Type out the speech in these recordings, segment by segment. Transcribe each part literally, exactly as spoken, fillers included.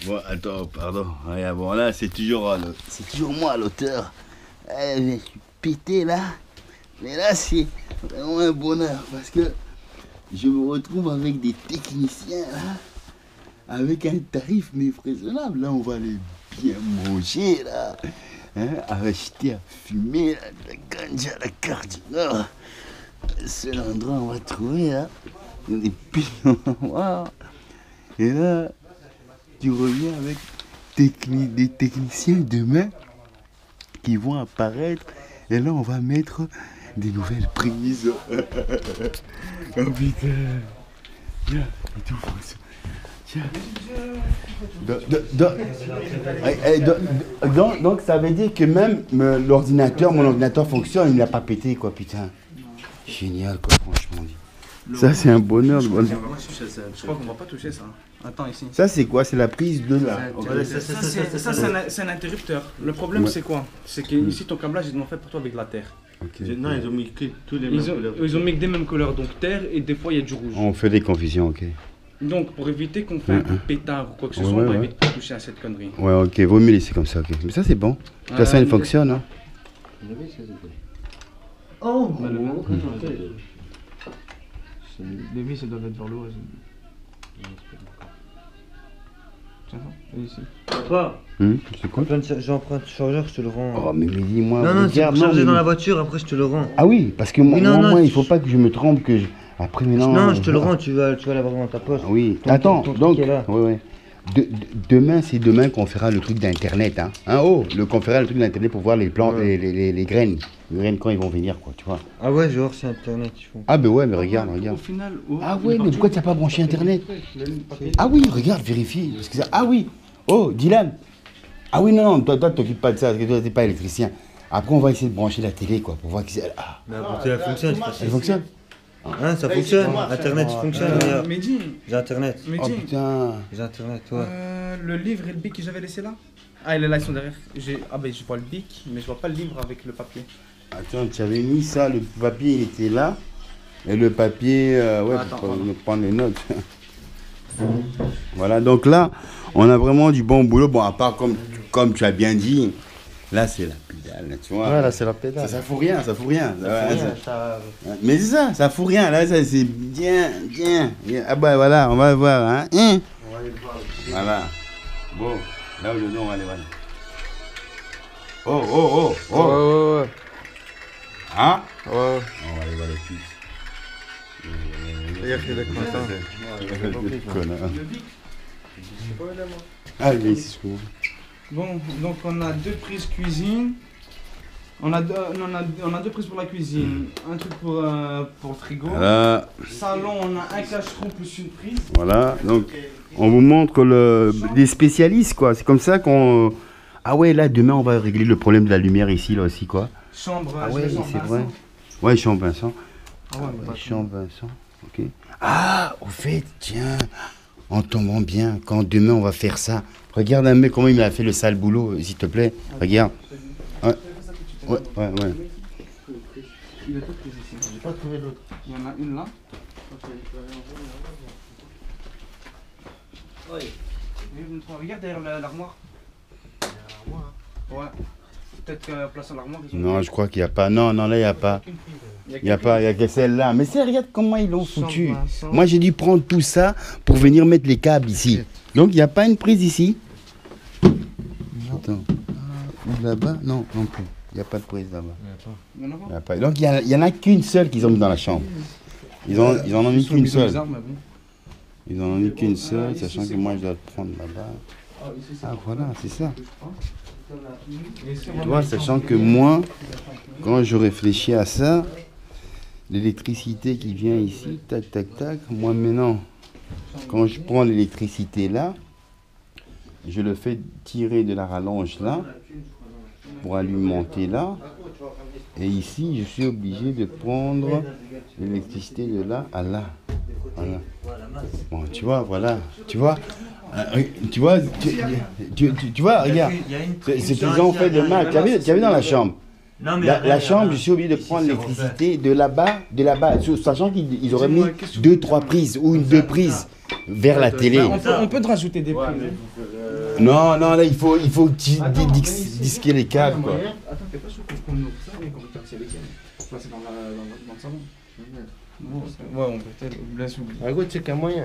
Bon, attends, pardon. Regarde, bon, là, c'est toujours, c'est toujours moi l'auteur. Eh, je suis pété là. Mais là, c'est vraiment un bonheur parce que je me retrouve avec des techniciens là, avec un tarif mais raisonnable. Là, on va les bien manger là. Hein, acheter à fumer, là, de la ganja, la carte du Nord. C'est l'endroit où on va trouver là. Des pilons noirs. Et là, tu reviens avec techni des techniciens demain qui vont apparaître. Et là, on va mettre des nouvelles prises. Oh putain. Tiens, et tout fonctionne. Tiens. Donc, donc, donc, donc, donc, ça veut dire que même l'ordinateur, mon ordinateur fonctionne, il ne l'a pas pété, quoi, putain. Génial, quoi, franchement dit. Ça, c'est un bonheur. Je crois qu'on va pas toucher ça. Attends, ici. Ça, c'est quoi? C'est la prise de là. Ça, c'est un interrupteur. Le problème, c'est quoi? C'est que ici, ton câblage, ils l'ont fait pour toi avec de la terre. Okay. Non, ils ont mis que tous les mêmes ils ont, couleurs. Ils ont mis que des mêmes couleurs, donc terre, et des fois, il y a du rouge. On fait des confusions, ok. Donc, pour éviter qu'on fait un coup de pétard ou quoi que ce ouais, soit, on va ouais. éviter de toucher à cette connerie. Ouais, ok, vaut mieux laisser comme ça, ok. Mais ça, c'est bon. De toute façon, il fonctionne, hein. Oh, bah, le mmh. Les vis, elles doivent être vers le haut. Tiens, ici. Papa, hum, c'est quoi? J'emprunte le chargeur, je te le rends. Oh, mais, mais dis-moi. Non, non, c'est pour charger mais... dans la voiture, après je te le rends. Ah oui, parce que moi, oui, non, moi, non, moi tu... il faut pas que je me trompe, que je... Après, mais non. Non, je te le rends, tu vas, tu vas l'avoir dans ta poche. Ah, oui, ton, attends, ton, ton donc, là. ouais, ouais. De, de, demain, c'est demain qu'on fera le truc d'internet, hein. Hein, oh, le qu'on fera le truc d'internet pour voir les plantes, ouais. les, les, les, les graines, les graines quand ils vont venir, quoi, tu vois. Ah ouais, je vais voir si internet ils font. Ah ben ouais, mais regarde, regarde. Au final, oh, ah ouais, mais pourquoi tu n'as pas branché internet? Ah oui, regarde, vérifie. Parce que ça... Ah oui, oh, Dylan. Ah oui, non, non, toi, toi, t'occupes pas de ça, parce que toi, t'es pas électricien. Après, on va essayer de brancher la télé, quoi, pour voir qui c'est. Ah. Mais elle fonctionne, Elle fonctionne. Hein, ça fonctionne, internet oh, fonctionne. Euh, Mehdi. J'ai internet. Mehdi. Oh putain. J'ai internet, toi. Euh, le livre et le bic que j'avais laissé là? Ah, il est là, ils sont derrière. Ah ben, je vois le bic, mais je vois pas le livre avec le papier. Attends, tu avais mis ça, le papier, il était là. Et le papier, euh, ouais, attends, pour attends. prendre les notes. Voilà, donc là, on a vraiment du bon boulot. Bon, à part, comme, comme tu as bien dit, là, c'est la pédale, là, tu vois. Ouais, là, c'est la pédale. Ça, ça fout rien, ça fout rien. Ça ouais, fout rien, ça... ça... Mais c'est ça, ça fout rien. Là, ça, c'est bien, bien, bien. Ah bah voilà, on va voir, hein. hein On va aller voir. Voilà. Bon, là aujourd'hui, on va aller voir. Oh, oh, oh, oh. Ouais, ouais, ouais. Hein? Ouais. On va aller voir les puces. Regarde, il est content. Ah, il est ici, je Bon, donc on a deux prises cuisine. On a deux, on a, on a deux prises pour la cuisine. Un truc pour, euh, pour le frigo. Voilà. Salon, on a un cacheton plus une prise. Voilà, donc on vous montre le, les spécialistes, quoi. C'est comme ça qu'on... Ah ouais, là, demain, on va régler le problème de la lumière ici, là aussi, quoi. Chambre, ah je ouais, vais chambre c'est Vincent. vrai. Ouais, chambre Vincent. Ah ouais, mais pas chambre Vincent, ok. Ah, au fait, tiens, en tombant bien, quand demain, on va faire ça. Regarde un mec, comment il m'a fait le sale boulot, s'il te plaît. Regarde. Ouais, ouais, ouais. ouais. Il est tout pris ici. J'ai pas trouvé l'autre. Il y en a une là. Regarde derrière l'armoire. Ouais. Peut-être euh, place à l'armoire. Non, je crois qu'il n'y a pas. Non, non, là, il n'y a pas. Il n'y a pas, il n'y a que celle-là. Mais c'est, regarde comment ils l'ont foutu. Moi, j'ai dû prendre tout ça pour venir mettre les câbles ici. Donc, il n'y a pas une prise ici. Attends. Là-bas? Non, non plus. Il n'y a pas de prise là-bas. Il n'y a pas. Donc, il n'y en a qu'une seule qu'ils ont mis dans la chambre. Ils, ont, ils en ont mis qu'une seule. Ils en ont mis qu'une seule, sachant que moi, je dois le prendre là-bas. Ah, voilà, c'est ça. Tu vois, sachant que moi, quand je réfléchis à ça, l'électricité qui vient ici, tac, tac, tac, moi maintenant, quand je prends l'électricité là, je le fais tirer de la rallonge là, pour alimenter là, et ici, je suis obligé de prendre l'électricité de là à là. Voilà. Bon, tu vois, voilà, tu vois. Euh, tu vois, tu, tu, tu, tu vois, regarde, c'est ce qu'ils ont fait de mal. Tu as vu, tu as vu dans la chambre? Non, mais la, la chambre, je suis obligé de prendre l'électricité de là-bas, de là-bas, sachant qu'ils auraient mis deux, trois prises ou une deux prises. vers la télé. On peut, on peut te rajouter des prises. Non, non, là, il faut, il faut di- di- Attends, dis- viens ici. disquer les câbles, quoi. Attends, t'es pas sûr qu'on ouvre ça et qu'on peut casser les câbles. Ça, c'est dans, la- dans, le- dans le salon. Non, c'est- ouais, on peut peut-être laisse oublier. Ah, gros, c'est qu'un moyen.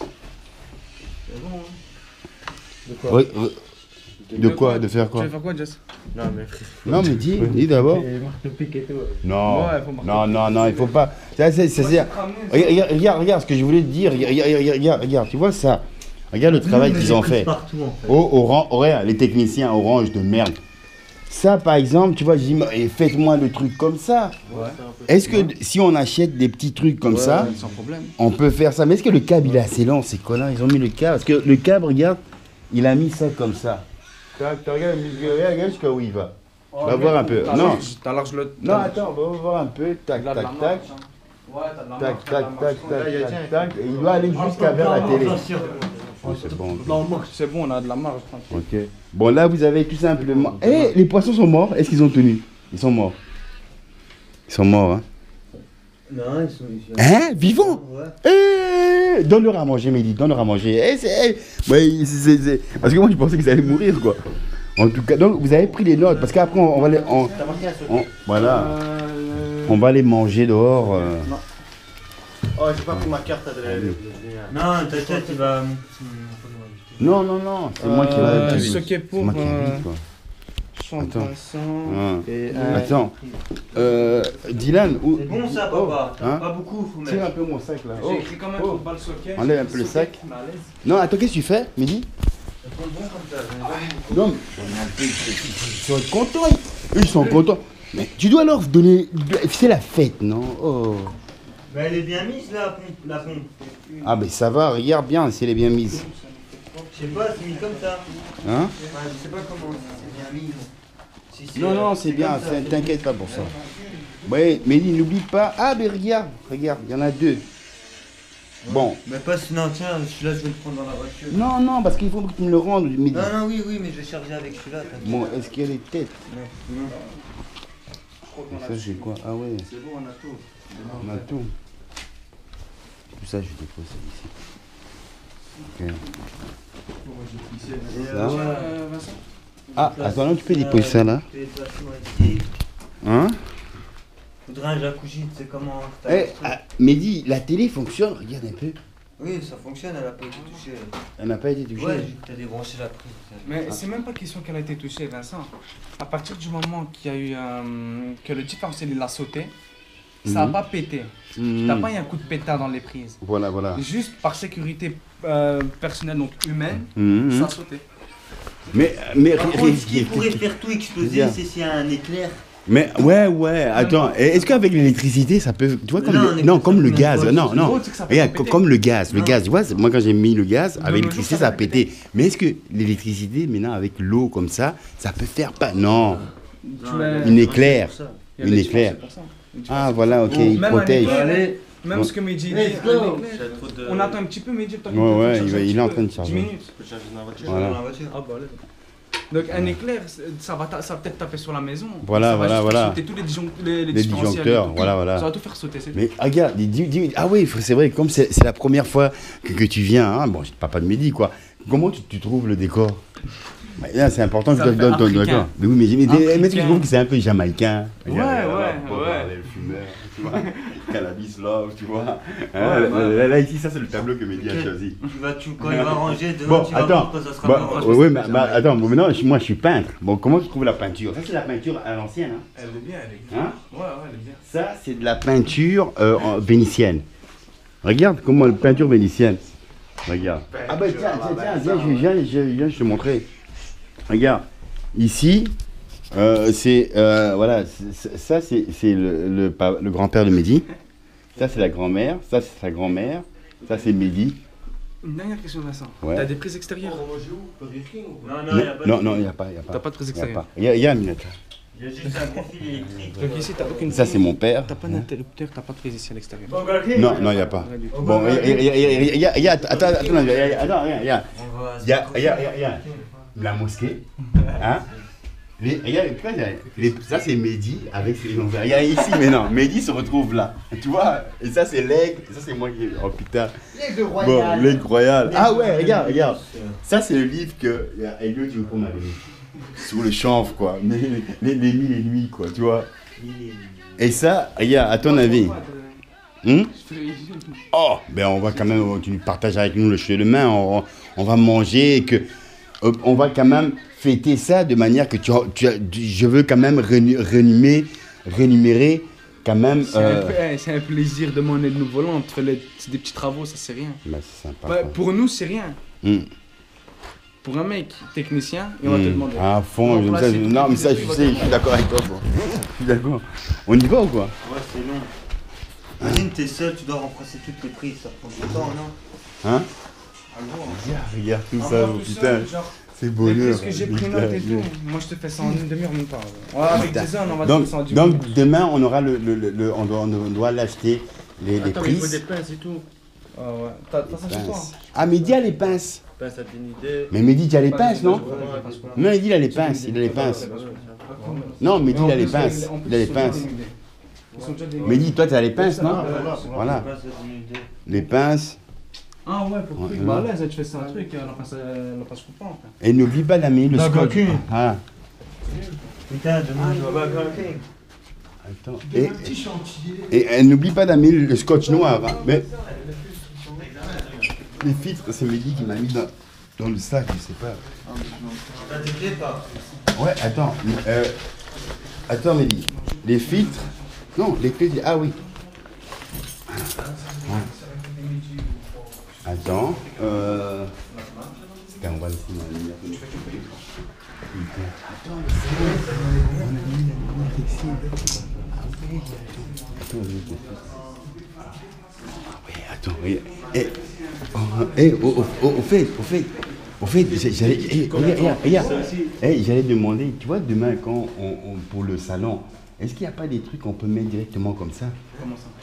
C'est bon, hein. De quoi Ouais, ouais. De quoi? De faire Tu quoi? veux faire quoi, Jess? Non, mais frère. Non, mais dis, dis d'abord. Il marque le pic et tout. Non, Ouais, faut marquer. non, non, non, il faut pas. Ça, c'est, ça, c'est- Regarde, regarde, regarde ce que je voulais te dire. Regarde, regarde, regarde, regarde, tu vois ça? Regarde le travail qu'ils ont fait. Partout en fait. Oh, Orange, ouais, les techniciens Orange de merde. Ça, par exemple, tu vois, je dis, mais faites-moi le truc comme ça. Ouais. Est-ce que si on achète des petits trucs comme ça, Sans problème. on peut faire ça? Mais est-ce que le câble, il est assez long, ces connards? Ils ont mis le câble. Parce que le câble, regarde, il a mis ça comme ça. Tac, tac, regarde, regarde, regarde jusqu'à où il va. On va voir un peu. T'as Non. large- T'as large le. Non, attends, on va voir un peu. Tac, Là, de la tac, tac. marge, hein. Ouais, t'as de la Tac, marge, t'as de la tac, marge. tac, tac, tac, tac. Et il doit aller jusqu'à vers la télé. Oh, c'est bon. C'est bon, on a de la marge, tranquille. Ok. Bon, là, vous avez tout simplement. Eh, les poissons sont morts. Est-ce qu'ils ont tenu? Ils sont morts. Ils sont morts, hein. Non, ils sont. Ils sont... Hein? Vivants? Ouais. Eh, donne-leur à manger, Mehdi, donne-leur à manger. Eh, c'est, eh, ouais, c'est- c'est- c'est- Parce que moi, je pensais qu'ils allaient mourir, quoi. En tout cas, donc vous avez pris les notes, parce qu'après, on, on va les. On, T'as marqué un sauté. on- voilà. Euh, On va les manger dehors. euh. Oh, j'ai pas pris ma carte adresse. Non, t'inquiète, il va. Non, non, non, c'est moi qui Euh, vais. ce qui est pour, C'est moi qui euh, invite, quoi. Champ Attends. passant. Hein. Et un. Attends. Euh, Dylan, où. C'est bon ça, Oh, papa. hein? Pas beaucoup, faut Tire un mettre. peu mon sac là. J'ai Oh. écrit quand même Oh. pour bas le socket. Enlève un peu le sac. mais à l'aise. Non, attends, qu'est-ce que tu fais, Mehdi? Elles sont bons comme ça. j'en ai pas Non, mais ils sont contents. Eux, ils sont contents. Mais tu dois leur donner. C'est la fête, non? Oh. Mais elle est bien mise là, la pompe. La pompe. Ah, mais ça va, regarde bien si elle est bien mise. Je sais pas, c'est mis comme ça. Hein? Ouais, je sais pas comment c'est bien mis. Si, si, Non, euh, non, c'est bien, comme ça. c'est- t'inquiète pas pour ça. Ouais, Mehdi, n'oublie pas. Ah, mais regarde, regarde, il y en a deux. Bon. Mais pas ce. Non, tiens, celui-là, je vais le prendre dans la voiture. Non, non, parce qu'il faut que tu me le rendes, Mehdi. Non, non, oui, oui, mais je vais charger avec celui-là. t'inquiète. Bon, est-ce qu'il y a les têtes? Non. Je crois qu'on a Ça, j'ai quoi? Ah ouais, C'est bon, on a tout. on a tout. Tout ça, je dépose ça ici. Ok. Et, Ça. euh, Tiens, ouais. euh, Vincent. Ah, attends, non, tu peux déposer ça là. Tu fais des placements ici. Hein? Faudrait un jacuzzi, tu sais comment. t'as Eh, le truc. ah, Mehdi, la télé fonctionne, regarde un peu. Oui, ça fonctionne, elle a pas été touchée. Elle n'a pas été touchée. Ouais, t'as débranché la prise. Mais c'est même pas question qu'elle a été touchée, Vincent. À partir du moment qu'il y a eu euh, que le différentiel il a sauté, ça a Mhm. pas pété. Mhm. T'as pas eu un coup de pétard dans les prises. Voilà, voilà. Juste par sécurité euh, personnelle, donc humaine, Mhm. ça a sauté. Mais, mais, Par contre, ce qui pourrait faire tout exploser, Bien. c'est s'il y a un éclair. mais ouais, ouais, attends, et est-ce qu'avec l'électricité, ça peut. Tu vois, comme Non, le, on est non, pas comme ça, le on est gaz, pas- non, En non. gros, c'est que ça peut Regarde, pas péter. comme le gaz, le Non. gaz, tu vois, c'est- moi quand j'ai mis le gaz, De avec nos l'électricité, jours, ça ça a va pété. Mais est-ce que l'électricité, maintenant, avec l'eau comme ça, ça peut faire pas. Non, Tu mets- une éclair. il y a une des éclair. différences, c'est pour ça. Une Ah, différence. voilà, ok, Bon, il même un protège. éclair, Allez. Même Bon. ce que Mehdi dit, Let's un go. éclair. J'ai trop de. On attend un petit peu, Mehdi. le temps Ouais, qu'il ouais, charge il un va- il petit est en peu. train de charger. dix minutes. Je peux charger dans la voiture. Voilà. Dans la voiture. Ah bah allez. Donc un éclair, c'est- ça va, ta- ça va peut-être taper sur la maison. Voilà, ça va voilà, juste voilà. faire sauter tous les, disjon- les, les Les différentiels, disjoncteurs, tout. voilà, voilà. Ça va tout faire sauter, c'est tout. Mais regarde, dis, dis- dis- ah oui, c'est vrai, comme c'est c'est la première fois que, que tu viens, hein, bon, je parle pas de Mehdi, quoi. Comment tu, tu trouves le décor? Bah, là, c'est important que Ça tu fait donnes ton africain. décor. Mais oui, mais, mais, mais, mais tu Africain. trouves que c'est un peu jamaïcain? Ouais, Regarde, ouais, regarde, ouais. regarde, le fumeur, tu vois. Cannabis love, tu vois. Hein, Ouais, là, ouais. là, là, ici, ça, c'est le tableau que Mehdi a Ok. choisi. Tu vas, tu, quand il va ranger, demain, Bon, tu vas attends. voir quand ça sera Bah, pas rangé. ouais, ouais, mais, bah, attends, bon, maintenant, je- moi, je suis peintre. Bon, comment tu trouves la peinture? Ça, c'est la peinture à l'ancienne, hein? Elle est bien, elle est bien. Hein? Ouais, ouais, elle est bien. Ça, c'est de la peinture euh, en- vénitienne. Regarde comment la peinture vénitienne. Regarde. Ah bah tiens, tiens, tiens, viens, je, viens, je, viens, je te montrer. Regarde. Ici, euh, c'est euh, voilà, c'est- c'est- ça c'est c'est le, le, pa- le grand-père de Mehdi. Ça c'est la grand-mère. Ça c'est sa grand-mère. Ça c'est Mehdi. Une dernière question, Vincent. Ouais. T'as des prises extérieures? Non, non, Non, il y a pas de- non, non, il n'y a pas. Il y a pas. T'as pas de prise Il y a extérieure? pas. Il y a, il y a un minute. Il y a juste un profil électrique. Donc ici, t'as aucune Ça c'est mon père. T'as pas d'interrupteur, t'as pas de prise ici à l'extérieur. Non, non, il n'y a pas. Rien du tout. Bon, il y a, il y a, il y a, il y a, il y a, attends, attends, attends, il y a- il y a- attends, regarde, regarde. On va Il y a, il y a, il y a, il y a la mosquée, hein? Les, regarde, tu vois, les- ça c'est Mehdi avec ses longs verres. Regarde ici, mais non, Mehdi se retrouve là. Tu vois, et ça c'est l'aigle, et ça c'est moi qui. Oh putain. L'aigle Bon, royal. l'aigle royal. Ah ouais, regarde, regarde. Ça c'est le livre que Elliot Djoko m'avait mis. Sur le chanvre, quoi. Mais les, les mille et nuits, quoi, tu vois. Et ça, regarde, à ton avis. Hmm? Oh, ben on va quand même, tu partages avec nous le cheveu de main, on, on va manger, et que, euh, on va quand même fêter ça de manière que tu, tu, tu- je veux quand même rénu- rénumérer, rémunérer quand même. C'est Euh... un, peu- eh, c'est un plaisir de monnaie de nous volant. On te fait les- c'est des petits travaux, ça c'est rien. Bah, c'est sympa. Bah, quoi. pour nous, c'est rien. Hmm. Pour un mec technicien, il va te Hmm. demander. À fond, On je- va ça, placer je- tout non le mais ça je truc, sais, je suis d'accord avec toi. Quoi. Je suis d'accord. On y va ou quoi? Ouais, c'est long. Imagine, t'es seul, tu dois remplacer toutes les prises, ça prend du temps, non? Hein? Ah bon. Regarde, regarde tout Ah, ça, moi, oh, tout putain, seul, genre, c'est mais bonheur. qu'est-ce que j'ai pris putain, note et putain. tout. Moi, je te fais ça en une demi-heure, même pas. Ouais, avec des heures, on va te Donc, faire ça en dix donc minutes. demain, on aura le, le, le, le- on doit, on doit l'acheter les, les Attends, mais il faut prises. des pinces et tout. Ah ouais. T'as t'as ça chez toi? Pinces. Ah, Mehdi a les pinces. Pinces à une idée. Mais Mehdi, tu as les Pas pinces, des- non? ouais, ouais, parce que- Non, Mehdi, il a les pinces, il a les pinces. Non, Mehdi, il a les pinces. Il a les pinces. Mehdi, toi, tu as les pinces, non? Voilà. Pinces à une idée. Les pinces. Ah ouais, pour Ouais, truc. ouais. Bah là, tu fais ça un truc, euh, la pince, euh, la pince coupante. Et n'oublie pas d'amener le D'accord, scotch. ok. Ah, Putain, demain, je vais pas camping. attends. Et, et, et n'oublie pas d'amener le scotch noir. Hein. Mais les filtres, c'est Mehdi qui m'a mis dans, dans le sac, je sais pas. T'as tes clés, pas? Ouais, attends. Euh, attends, Mehdi. Les filtres. Non, les clés. Ah oui. Ouais. Attends. Euh... Putain, on va laisser dans la lumière. Putain. Attends, on a mis la lumière ici. Ah ouais. Attends, on a mis les filtres. Ah ouais, attends. Oui. Eh, oh, eh, au, au, au, au fait, au fait. Au fait, j'ai- j'allais. Eh, regarde, regarde, regarde. Eh, j'allais demander, tu vois, demain, quand on, on- pour le salon, est-ce qu'il n'y a pas des trucs qu'on peut mettre directement comme ça? Comment ça?